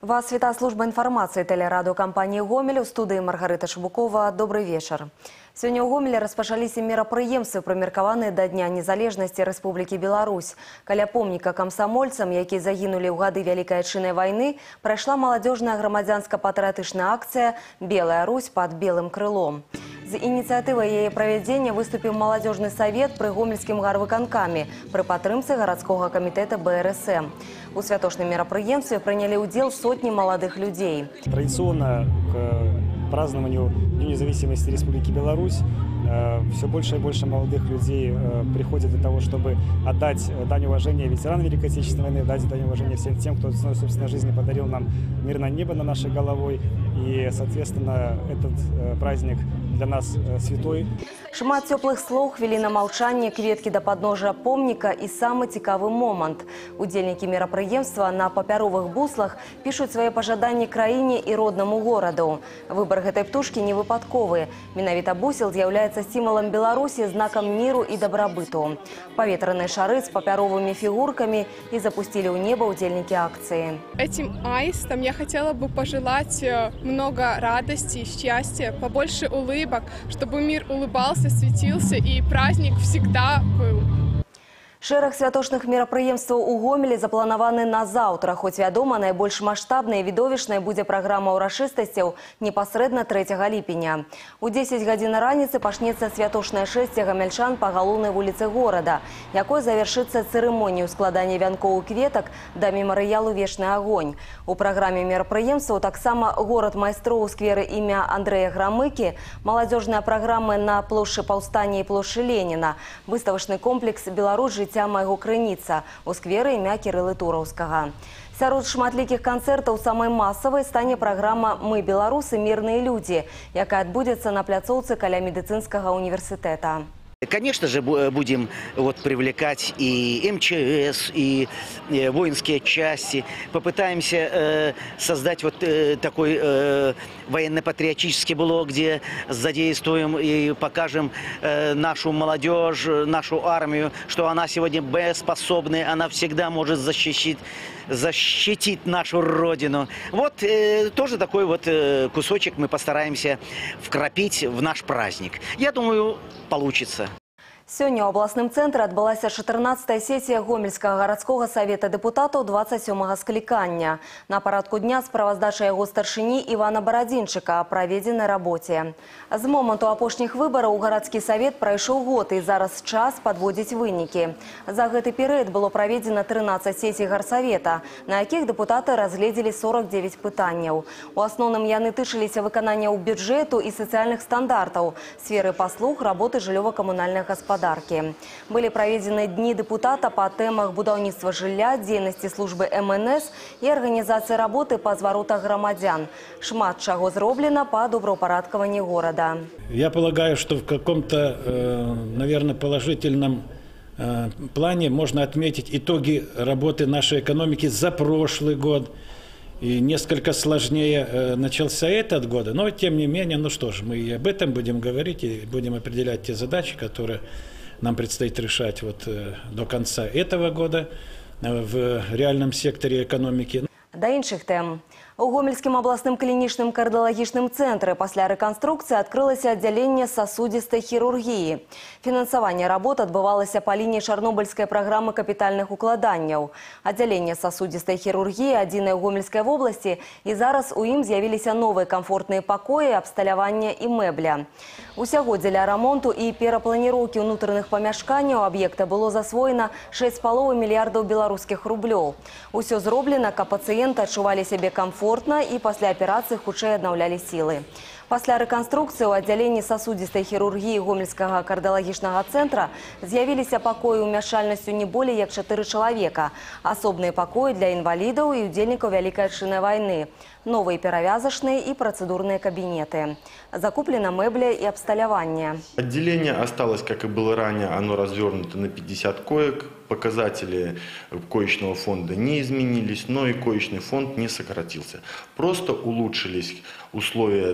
Вас вітає служба інформації телерадіокампанії «Гомель». У студії Маргарита Шабукова. Добрий вечір. Сёння ў Гомелі распачаліся мерапрыемствы, прымеркаваныя да Дня незалежнасці Рэспублікі Беларусь. Каля помніка камсамольцам, якія загінулі ў гады Вялікай Адчыннай вайны, прайшла маладзёжная грамадзянска-патрыятычная акцыя «Белая Русь под белым крылом». З ініцыятывай яе правядзення выступіў маладзёжны савет пры гомельскім гарвыканкаме пры падтрымцы гарадскога камітэта БРСМ. У святочным мерапрыемстве прынялі ўдзел сотні маладых людзей. Традиционно к празднованию Дня независимости Республики Беларусь все больше и больше молодых людей приходят для того, чтобы отдать дань уважения ветеранам Великой Отечественной войны, дать дань уважения всем тем, кто ценой собственной жизни подарил нам мирное небо над нашей головой. И, соответственно, этот праздник для нас святой. Шмат теплых слов, хвіліна маўчання, кветкі да падножжа помніка і самы цікавы момант. Удзельнікі мерапрыемства на папяровых буслах пішуць свае пажаданні краіне і роднаму гораду. Выбар гэтай птушкі не выпадковы. Менавіта бусел з'яўляецца сімвалам Беларусі, знакам міру і дабрабыту. Паветраныя шары з папяровымі фігуркамі і запустили ў неба удзельнікі акцыі. Этим аистам я хотела бы пожелать много радости, счастья, побольше улыбок, чтобы мир улыбался, светился и праздник всегда был. Шэраг святочных мерапрыемстваў у Гомелі запланаваны на заўтра, хоць вядома, найбольш маштабнай і відовішнай будзе праграма ўрачыстасцяў непасрэдна 3 ліпеня. У 10 гадзін раніцы пачнецца святочнае шэсце гамельчан па галоўнай вуліцы горада, якой завяршыцца цырымонію складання вянкоў і кветак да мемарыялу «Вечны агонь». У праграме мерапрыемстваў таксама горад майстроў у скверы імя Андрэя Грамыкі, маладзёжная праграма на плошчы Паўстання і плошчы Леніна, выставачны комплекс «Беларусь жыцця майго крыніца» у скверы імя Кірылы Тураўскага. Сярод шматлікіх канцэртаў самай масавай стане праграма «Мы беларусы, мірныя людзі», якая адбудзецца на пляцоўцы каля медыцынскага універсітэта. Конечно же, будем привлекать и МЧС, и воинские части. Попытаемся создать такой военно-патриотический блок, где задействуем и покажем нашу молодежь, нашу армию, что она сегодня боеспособная, она всегда может защитить нашу родину. Тоже такой кусочек мы постараемся вкрапить в наш праздник. Я думаю, получится. Сёння ў абласным цэнтры адбылася 14-я сесія Гомельскага гарадскога савета дэпутатаў 27-га склікання. На парадку дня справаздача яго старшыні Івана Барадзінчыка о праведзенай рабоце. З моманту апошніх выбараў у гарадскі савет прайшоў год і зараз час падводзіць вынікі. За гэты перыяд было праведзена 13 сесій гарсавета, на якіх дэпутаты разгледзелі 49 пытанняў. У асноўным яны тычыліся выканання бюджэту і сацыяльных стандартаў, сферы паслуг, работы жыллёва-камунальных гаспадарак. Были проведены дни депутата по темах будаўніцтва жылля, дзейнасці службы МНС и организации работы по зваротах громадян. Шмат чаго зроблена по добраўпарадкаванні города. Я полагаю, что в каком-то, наверное, положительном плане можно отметить итоги работы нашей экономики за прошлый год. И несколько сложнее начался этот год, но тем не менее, ну что ж, мы и об этом будем говорить, и будем определять те задачи, которые нам предстоит решать до конца этого года в реальном секторе экономики. Да іншых тэм. У Гомельскім абласным клінічным кардыялагічным цэнтры пасля рэканструкцыі адкрылася аддзяленне сасудзістай хірургіі. Фінансаванне работ адбывалася па лініі чарнобыльскай праграмы капітальных укладанняў. Аддзяленне сасудзістай хірургіі адзінай у Гомельскай вобласці, і зараз у ім з'явіліся новыя камфортныя пакоі, абсталявання і мэбля. Усяго дзеля рамонту і перапланіроўкі ўнутраных памяшканняў аб'екта было засвоена 6,5 мільярдаў беларускіх рублёў. Усё зроблена, каб пацыенты адчувалі сябе комфортна і пасля аперацыі хутчэй аднаўлялі сілы. Пасля рэканструкцыі ў аддзяленні сасудзістай хірургіі Гомельскага кардыялагічнага цэнтра з'явіліся пакоі ўмяшчальнасцю не болей як 4 чалавека, асобныя пакоі для інвалідаў і удзельнікаў Вялікай Адчыннай вайны, новые перавязочные и процедурные кабинеты. Закуплена мебля и обсталявание. Отделение осталось, как и было ранее, оно развернуто на 50 коек. Показатели коечного фонда не изменились, но и коечный фонд не сократился. Просто улучшились условия для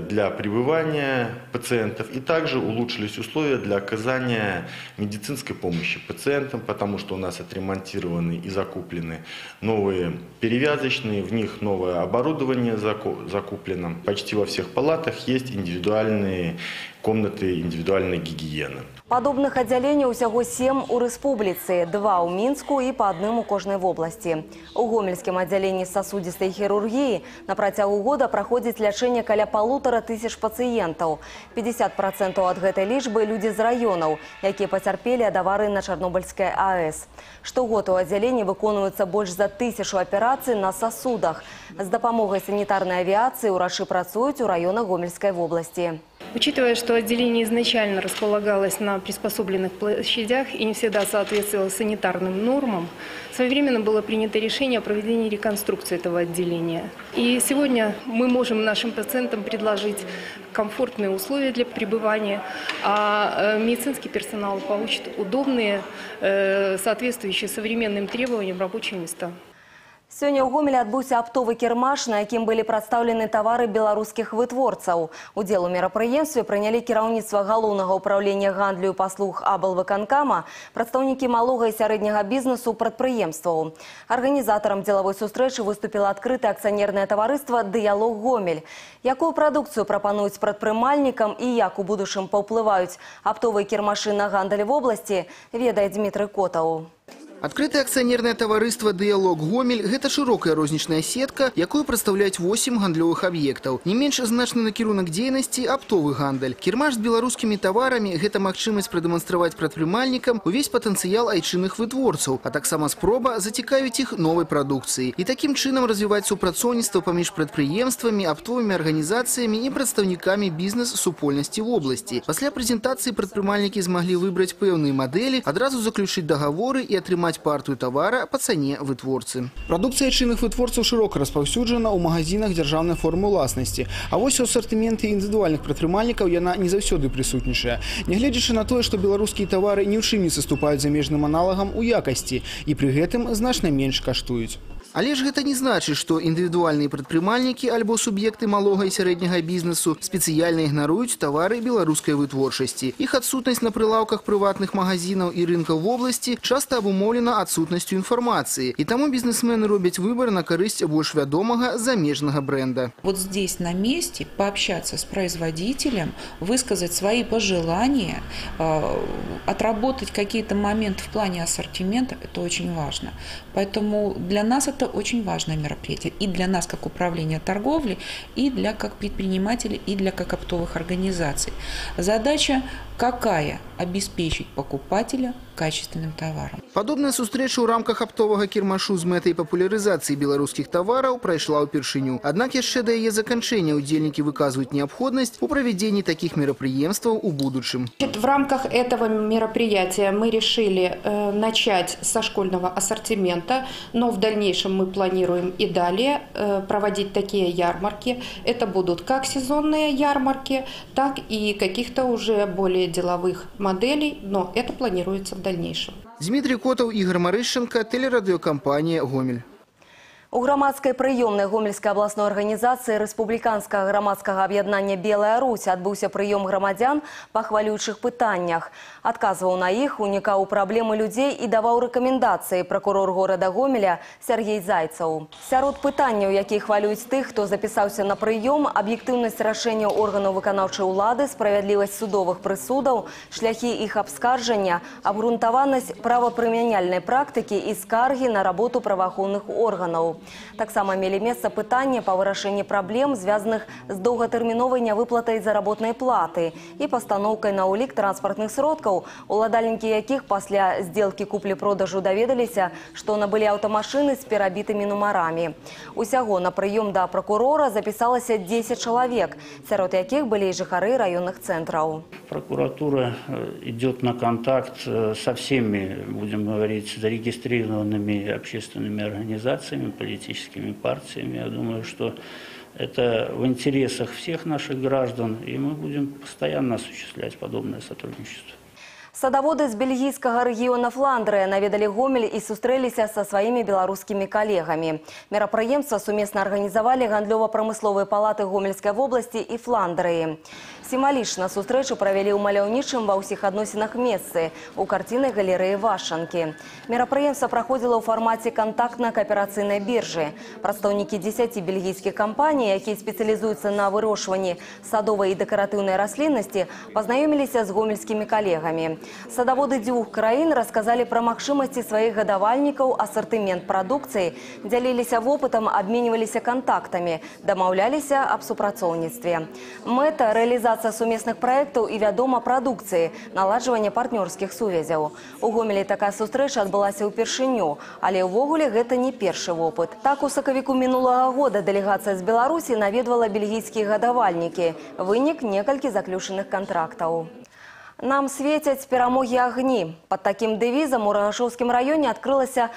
пребывания пациентов, и также улучшились условия для оказания медицинской помощи пациентам, потому что у нас отремонтированы и закуплены новые перевязочные, в них новое оборудование закуплено. Почти во всех палатах есть индивидуальные комнаты индивидуальной гигиены. Падобных аддзяленняў усяго 7 у рэспубліцы, 2 у Мінску і па адным у кожнай вобласці. У гомельскім аддзяленні сасудзістай хірургіі на працягу года праходзіць лячэнне каля 1500 пацыентаў. 50% ад гэтай лічбы людзі з раёнаў, якія пацярпелі ад аварыі на Чарнобыльскай АЭС. Штогод у аддзяленні выконваюцца больш за 1000 аперацый на сасудах. З дапамогай санітарнай авіяцыі ўрачы працуюць у раёнах Гомельскай вобласці. Учитывая, что отделение изначально располагалось на приспособленных площадях и не всегда соответствовало санитарным нормам, своевременно было принято решение о проведении реконструкции этого отделения. И сегодня мы можем нашим пациентам предложить комфортные условия для пребывания, а медицинский персонал получит удобные, соответствующие современным требованиям рабочие места. Сёння ў Гомелі адбыўся аптовы кірмаш, на якім былі прадстаўлены тавары беларускіх вытворцаў. Удзел у мерапрыемстве прынялі кіраўніцтва галоўнага ўпраўлення гандлю і паслуг аблвыканкама, прадстаўнікі малога і сярэдняга бізнесу прадпрыемстваў. Арганізатарам дзелавой сустрэчы выступіла адкрытае акцыянернае таварыства «Дыялог Гомель». Якую прадукцыю прапануюць прадпрымальнікам і як у будучым паўплываюць аптовыя кірмашы на гандаль вобласці, ведае Дмітрый Котаў. Открытое акционерное товариство «Диалог Гомель» – это широкая розничная сетка, якую представляют 8 гандлевых объектов. Не меньше значный накірунак деятельности – оптовый гандаль. Кірмаш с белорусскими товарами – это возможность продемонстрировать предпринимальникам весь потенциал айчинных вытворцев, а так само спроба затекавить их новой продукцией. И таким чином развивать супрацоўніцтва паміж предприемствами, оптовыми организациями и представниками бизнес-супольности в области. После презентации предпринимальники смогли выбрать певные модели, одразу заключить договоры и отримать партию товара по цене вытворцы. Продукция айчинных вытворцаў широко распаўсюджана ў магазинах дзяржаўнай формы ўласнасці. А вось у ассортименте индивидуальных прадпрымальнікаў яна не заўсёды прысутнічае. Нягледзячы на тое, што беларускія тавары ні ў чым не саступаюць замежным аналагам у якасці і пры гэтым значна менш каштуюць. Але ж гэта не значит, что индивидуальные предпринимальники альбо субъекты малого и среднего бизнесу специально игноруют товары белорусской вытворчасці. Их отсутность на прилавках приватных магазинов и рынков в области часто обумовлена отсутностью информации. И тому бизнесмены робят выбор на корысть больш вядомого замежного бренда. Вот здесь на месте пообщаться с производителем, высказать свои пожелания, отработать какие-то моменты в плане ассортимента – это очень важно. Поэтому для нас это очень важное мероприятие. И для нас, как управления торговли, и для как предпринимателей, и для как оптовых организаций. Задача какая? Обеспечить покупателя качественным товаром. Подобная встреча в рамках оптового кірмашу з мэтай папуляризации белорусских товаров прошла упершыню. Однако еще до ее заканчэння удзельники выказывают необходимость у проведении таких мероприемств у будущем. В рамках этого мероприятия мы решили начать со школьного ассортимента, но в дальнейшем мы планируем и далее проводить такие ярмарки. Это будут как сезонные ярмарки, так и каких-то уже более деловых моделей, но это планируется в дальнейшем. Дмитрий Котов, Игорь Марыщенко, телерадиокомпания «Гомель». У грамадскай прыёмнай Гомельскай абласной арганізацыі рэспубліканскага грамадскага аб'яднання «Белая Русь» адбыўся прыём грамадзян па хвалюючых пытаннях. Адказваў на іх, унікаў праблемы людзей і даваў рэкамендацыі пракурор горада Гомеля Сергей Зайцаў. Сярод пытанняў, якія хвалююць тых, хто запісаўся на прыём, аб'ектыўнасць рашэнняў органаў выканаўчай улады, справядлівасць судовых прысудаў, шляхі іх абскаржання, абгрунтаванасць правапрымяняльнай практыкі і скаргі на работу праваахоўных органаў. Таксама мелі месца пытання па вырашэнні праблем, звязаных з доўгатэрміновай нявыплатай заработнай платы і пастаноўкай на ўлік транспартных сродкаў, уладальнікі якіх пасля здзелкі куплі-продажу даведаліся, што набылі аўтамашыны з перабітымі нумарамі. Усяго на прыём да прокурора запісалася 10 чалавек, сярод якіх былі і жыхары раённых цэнтраў. Прокуратура идет на контакт со всеми, будем говорить, зарегистрированными общественными организациями, политическими партиями. Я думаю, что это в интересах всех наших граждан, и мы будем постоянно осуществлять подобное сотрудничество. Садоводы з бельгійскага рэгіёна Фландрыя наведалі Гомель і сустрэліся са сваімі беларускімі калегамі. Мерапрыемства сумесна арганізавалі гандлёва-прамысловыя палаты Гомельскай вобласці і Фландрыі. Сімвалічна сустрэчу правялі ў маляўнічым ва ўсіх адносінах месцы у карцінай галерэі Вашанкі. Мерапрыемства праходзіла ў фармаце кантактна-кааперацыйнай біржы. Прадстаўнікі 10 бельгійскіх кампаній, якія спецыялізуюцца на вырошчванні садовай і дэкаратыўнай расліннасці, пазнаёміліся з гомельскімі калегамі. Садоводы дзвюх краін рассказали про магчымасці сваіх гадавальнікаў, ассортимент прадукцыі, дзяліліся вопытам, абменьваліся контактамі, дамаўляліся аб супрацоўніцтве. Мэта – рэалізацыя сумесных праектаў і, вядома, прадукцыі, наладжванне партнёрскіх сувязяў. У Гомелі такая сустрэча адбылася ўпершыню, але ўвогуле гэта не першы вопыт. Так, у сакавіку мінулага года дэлегацыя з Беларусі наведвала бельгійскія гадавальнікі. Вынік – некалькі заключаных контрактаў. Нам светяць перамогі агні. Под таким дэвізам у Рагашоўскім раёне адкрылася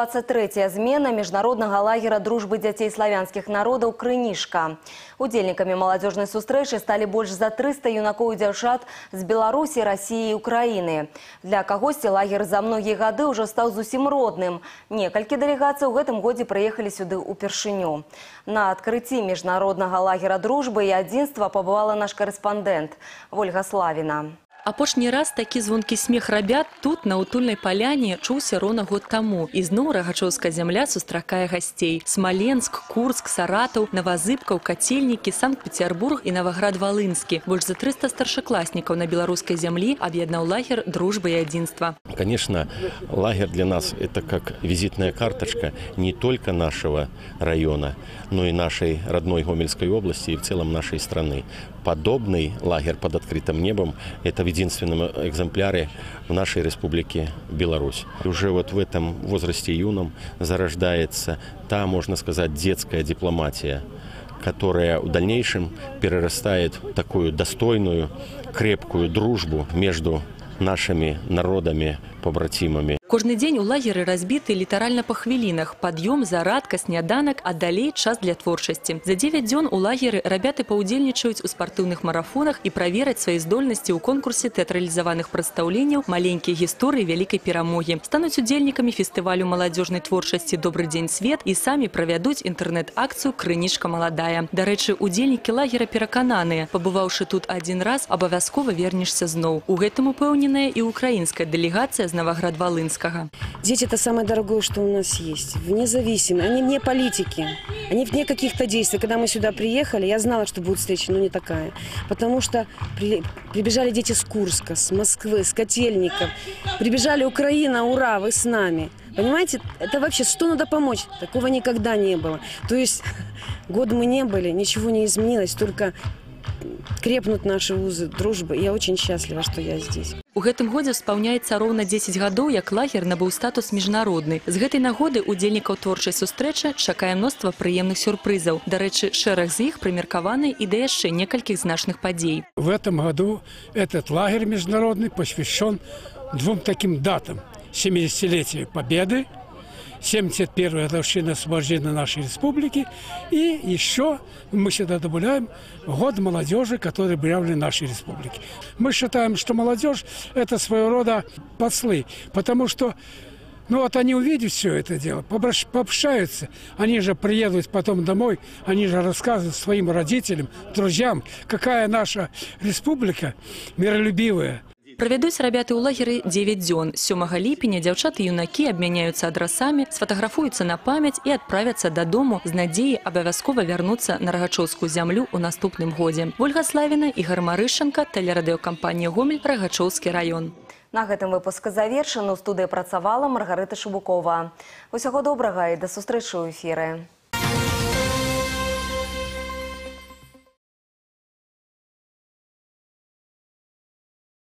23-я змена міжнароднага лагера дружбы дзяцей славянскіх народаў «Крынішка». Удзельнікамі маладзёжнай сустрэчы сталі больш за 300 юнакоў і дзяўчат з Беларусі, Расіі і Украіны. Для кагосьці лагер за многія гады ўжо стаў зусім родным. Некалькі дэлегацый у гэтым годзе прыехалі сюды ўпершыню. На адкрыцці міжнароднага лагера дружбы і адзінства пабывала наш корэспандэнт Ольга Славіна. Апошні раз такі звонкі смех рабят тут, на утульнай паляне, чуўся роўна год таму. І зноў рагачоўская зямля сустракае гасцей. Смаленск, Курск, Саратаў, Новазыбкаў, Кацельнікі, Санкт-Петербург і Новоград-Волынскі. Больш за 300 старшакласнікаў на беларускай зямлі аб'яднаў лагер дружбы і адзінства. Конечно, лагерь для нас это как визитная карточка не только нашего района, но и нашей родной Гомельской области и в целом нашей страны. Подобный лагерь под открытым небом – это в единственном экземпляре в нашей республике Беларусь. Уже вот в этом возрасте юном зарождается та, можно сказать, детская дипломатия, которая в дальнейшем перерастает в такую достойную, крепкую дружбу между нашими народами, побратимами. Кожны дзень у лагеры разбіты літаральна па хвілінах. Пад'ём, зарадка, сняданак, а далей час для творчасці. За 9 дзён у лагеры рабяты паўдзельнічаюць у спартыўных марафонах і правераць свае здольнасці ў конкурсе тэатралізаваных прадстаўленняў «Маленькія гісторыі вялікай перамогі». Стануць удзельнікамі фестывалю маладзёжнай творчасці «Добры дзень, свет» і самі правядуць інтэрнэт-акцыю «Крынішка маладая». Дарэчы, удзельнікі лагера перакананыя. Пабываўшы тут один раз, абавязкова вернешся зноў. У гэтым упэўненая і украінская дэлегацыя з Новоград-Волынска. Дети – это самое дорогое, что у нас есть. Вне зависимости. Они вне политики. Они вне каких-то действий. Когда мы сюда приехали, я знала, что будет встреча, но не такая. Потому что прибежали дети с Курска, с Москвы, с Котельников. Прибежали Украина, ура, вы с нами. Понимаете, это вообще, что надо помочь? Такого никогда не было. То есть год мы не были, ничего не изменилось, только крепнут наши узы дружбы. Я очень счастлива, что я здесь. У гэтым годзе спаўняецца роўна 10 гадоў, як лагер набыў статус міжнародны. З гэтай нагоды удзельнікаў творчай сустрэчы чакае мноства прыемных сюрпрызаў. Дарэчы, шэраг з іх прымеркаваны і да яшчэ некалькіх значных падзей. В этом году этот лагерь международный посвящен двум таким датам. 70-летию Победы, 71-я годовщина освобождения нашей республики, и еще мы сюда добавляем год молодежи, который объявлен нашей республике. Мы считаем, что молодежь – это своего рода послы, потому что вот они увидят все это дело, пообщаются, они же приедут потом домой, они же рассказывают своим родителям, друзьям, какая наша республика миролюбивая. Правядуць рабяты ў лагеры 9 дзён. 7 ліпеня дзяўчаты і юнакі абмяняюцца адрасамі, сфатаграфуюцца на памяць і адправяцца дадому з надзеяй абавязкова вярнуцца на рагачоўскую зямлю ў наступным годзе. Ольга Славіна, Ігор Марышченко, тэлерадыёкампанія «Гомель», Рагачоўскі раён. На гэтым выпуск завершаны. У студыі працавала Маргарыта Шубукова. Усяго добрага і да сустрэчы ў эфіры.